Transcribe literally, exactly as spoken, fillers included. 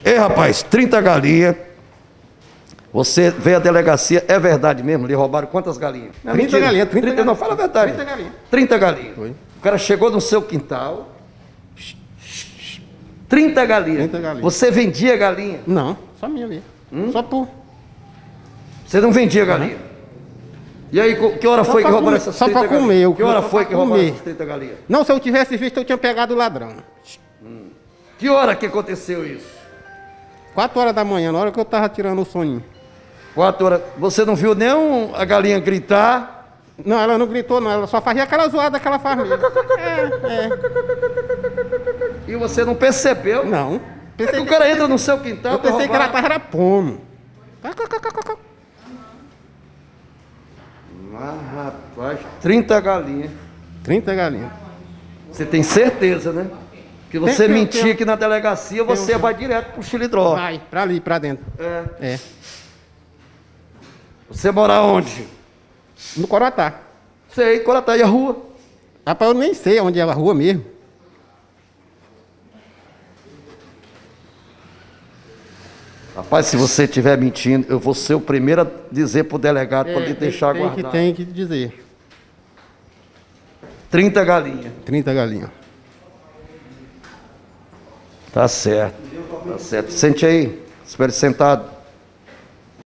Ei, rapaz, trinta galinhas. Você veio à delegacia, é verdade mesmo? Lhe roubaram quantas galinhas? Não, trinta galinhas, trinta galinhas. Não, fala a verdade. trinta galinhas. trinta galinhas. Foi. O cara chegou no seu quintal. trinta galinhas. trinta galinhas. Você vendia galinha? Não, só minha ali. Hum? Só por. Você não vendia galinha? Uhum. E aí, que hora só foi que roubaram comer, essas só trinta galinhas? Só para comer. Que hora foi que roubaram comer. essas trinta galinhas? Não, se eu tivesse visto, eu tinha pegado o ladrão. Hum. Que hora que aconteceu isso? Quatro horas da manhã, na hora que eu tava tirando o soninho. Quatro horas. Você não viu nem a galinha gritar? Não, ela não gritou não, ela só fazia aquela zoada que ela faz mesmo. É, é. E você não percebeu? Não. Pensei é que o cara entra no seu quintal. Eu pensei que ela tava pondo. Mas, rapaz, trinta galinhas. trinta galinhas. Você tem certeza, né? Que você tem, mentir aqui na delegacia, você tem, vai direto pro Xilindró. Vai, pra ali, pra dentro. É. É. Você mora onde? No Corotá. Sei, Corotá. E a rua? Rapaz, eu nem sei onde é a rua mesmo. Rapaz, se você estiver mentindo, eu vou ser o primeiro a dizer pro delegado é, para ele deixar tem guardar. Que, tem que dizer. trinta galinhas. trinta galinhas. Tá certo. Tá certo. Sente aí. Espere sentado.